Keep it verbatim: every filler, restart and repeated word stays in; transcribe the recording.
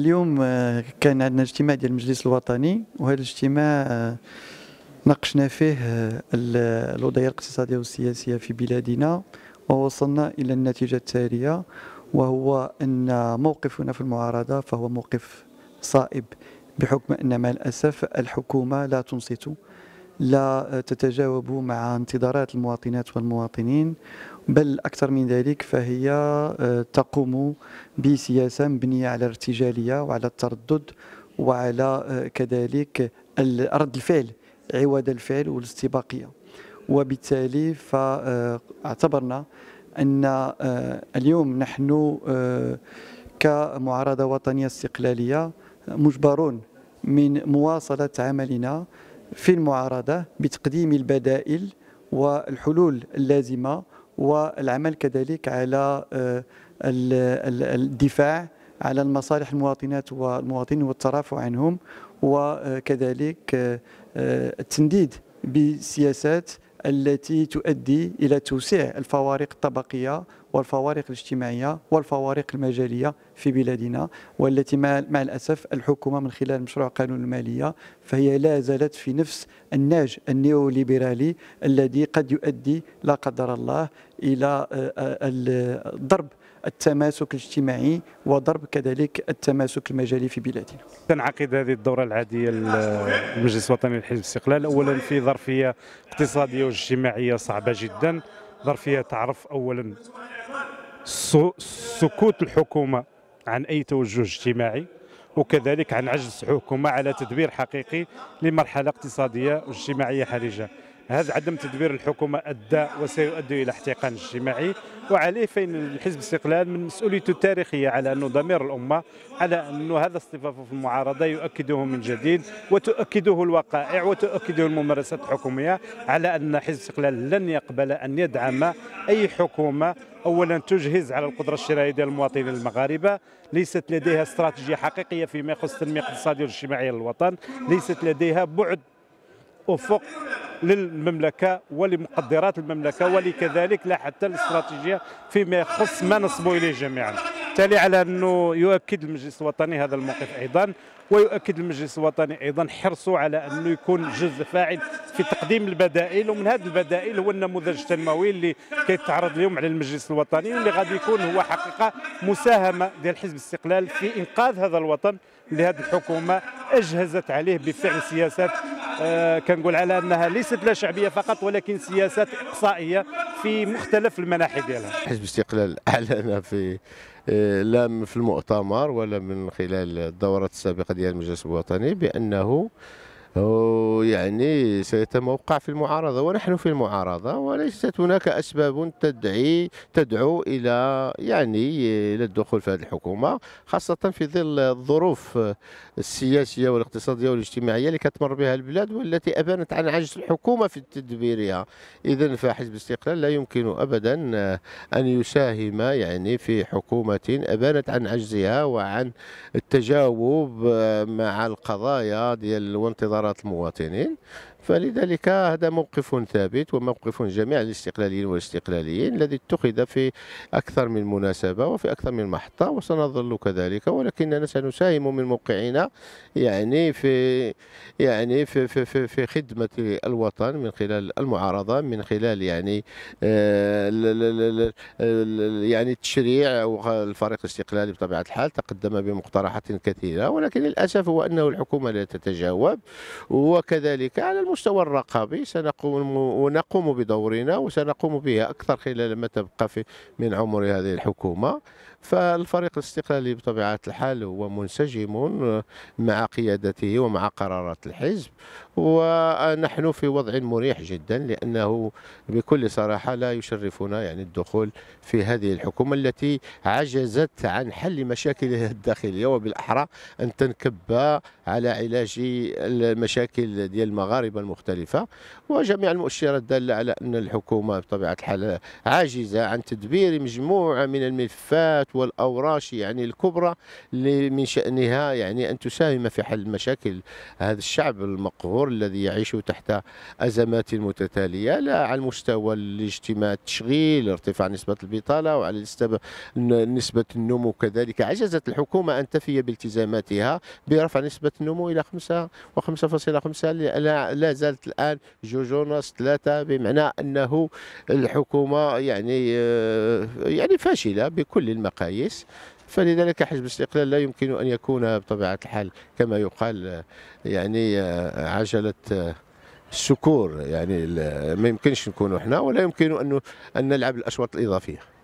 اليوم آه، كان عندنا اجتماع ديال المجلس الوطني، وهذا الاجتماع آه، ناقشنا فيه آه، ال- الوضعية الاقتصادية والسياسية في بلادنا، ووصلنا إلى النتيجة التالية، وهو أن موقفنا في المعارضة فهو موقف صائب، بحكم أن مع الأسف الحكومة لا تنصت، لا تتجاوب مع انتظارات المواطنات والمواطنين، بل أكثر من ذلك فهي آه، تقوم بسياسة مبنية على الارتجالية وعلى التردد وعلى آه، كذلك ال- رد الفعل عوض الفعل والاستباقية. وبالتالي فاعتبرنا أن آه، اليوم نحن آه، كمعارضة وطنية استقلالية مجبرون من مواصلة عملنا في المعارضة بتقديم البدائل والحلول اللازمة، والعمل كذلك على آه، ال- ال- الدفاع على المصالح المواطنات والمواطنين والترافع عنهم، وكذلك آه، آه، التنديد بسياسات التي تؤدي إلى توسيع الفوارق الطبقية والفوارق الاجتماعية والفوارق المجالية في بلادنا، والتي مع مع الأسف الحكومة من خلال مشروع قانون المالية فهي لا زالت في نفس النهج النيوليبرالي الذي قد يؤدي لا قدر الله إلى آه، آه، ال- ضرب التماسك الاجتماعي وضرب كذلك التماسك المجالي في بلادنا. تنعقد هذه الدورة العادية للمجلس الوطني لحزب الاستقلال أولا في ظرفية اقتصادية واجتماعية صعبة جدا. ظرفية تعرف أولا سو- سكوت الحكومة عن أي توجه اجتماعي، وكذلك عن عجز الحكومة على تدبير حقيقي لمرحلة اقتصادية واجتماعية حرجة. هذا عدم تدبير الحكومة أدى وسيؤدي إلى احتقان اجتماعي، وعليه فإن الحزب الاستقلال من مسؤوليته التاريخية على أنه ضمير الأمة، على أنه هذا اصطفافه في المعارضة يؤكده من جديد وتؤكده الوقائع وتؤكده الممارسات الحكومية على أن حزب الاستقلال لن يقبل أن يدعم أي حكومة اولا تجهز على القدره الشرائيه ديال المواطنين المغاربه، ليست لديها استراتيجيه حقيقيه فيما يخص التنميه الاقتصاديه والاجتماعيه للوطن، ليست لديها بعد افق للمملكه ولمقدرات المملكه، ولكذلك لا حتى الاستراتيجيه فيما يخص ما نصبوا اليه جميعا. بالتالي على انه يؤكد المجلس الوطني هذا الموقف ايضا، ويؤكد المجلس الوطني ايضا حرصه على انه يكون جزء فاعل في تقديم البدائل، ومن هذه البدائل هو النموذج التنموي اللي كيتعرض اليوم على المجلس الوطني، واللي غادي يكون هو حقيقه مساهمه ديال حزب الاستقلال في انقاذ هذا الوطن اللي هذه الحكومه اجهزت عليه بفعل سياسات آه كنقول على انها ليست لا شعبيه فقط، ولكن سياسات اقصائيه في مختلف المناحي ديالها. حزب الاستقلال اعلن في آه، لا في المؤتمر ولا من خلال الدورات السابقه ديال المجلس الوطني بانه هو يعني سيتموقع في المعارضة، ونحن في المعارضة، وليست هناك أسباب تدعي تدعو إلى يعني إلى الدخول في هذه الحكومة، خاصة في ظل الظروف السياسية والاقتصادية والاجتماعية اللي كتمر بها البلاد، والتي أبانت عن عجز الحكومة في تدبيرها. إذن فحزب الاستقلال لا يمكن أبدا أن يساهم يعني في حكومة أبانت عن عجزها وعن التجاوب مع القضايا ديال وانتظارات المواطنين. فلذلك هذا موقف ثابت وموقف جميع الاستقلاليين والاستقلاليين الذي اتخذ في أكثر من مناسبة وفي أكثر من محطة، وسنظل كذلك، ولكننا سنساهم من موقعنا يعني في يعني في في في, في خدمة الوطن من خلال المعارضة، من خلال يعني آه يعني التشريع. والفريق الاستقلالي بطبيعة الحال تقدم بمقترحات كثيرة، ولكن للأسف هو أنه الحكومة لا تتجاوب. وكذلك على المستوى الرقابي سنقوم ونقوم بدورنا، وسنقوم به أكثر خلال ما تبقى في من عمر هذه الحكومة. فالفريق الاستقلالي بطبيعة الحال هو منسجم مع قيادته ومع قرارات الحزب، ونحن في وضع مريح جدا، لأنه بكل صراحة لا يشرفنا يعني الدخول في هذه الحكومة التي عجزت عن حل مشاكلها الداخلية، وبالأحرى أن تنكب على علاج المشاكل ديال المغاربه المختلفه، وجميع المؤشرات داله على ان الحكومه بطبيعه الحال عاجزه عن تدبير مجموعه من الملفات والاوراش يعني الكبرى اللي من شانها يعني ان تساهم في حل مشاكل هذا الشعب المقهور الذي يعيش تحت ازمات متتاليه، لا على المستوى الاجتماع التشغيل، ارتفاع نسبه البطاله، وعلى نسبه النمو كذلك. عجزت الحكومه ان تفي بالتزاماتها برفع نسبه النمو الى خمسة وخمسة فاصلة خمسة، لا, لا زالت الان جوج ونص ثلاثه، بمعنى انه الحكومه يعني يعني فاشله بكل المقاييس. فلذلك حزب الاستقلال لا يمكن ان يكون بطبيعه الحال كما يقال يعني عجله السكور، يعني ما يمكنش نكونوا احنا، ولا يمكن ان ان نلعب الاشواط الاضافيه.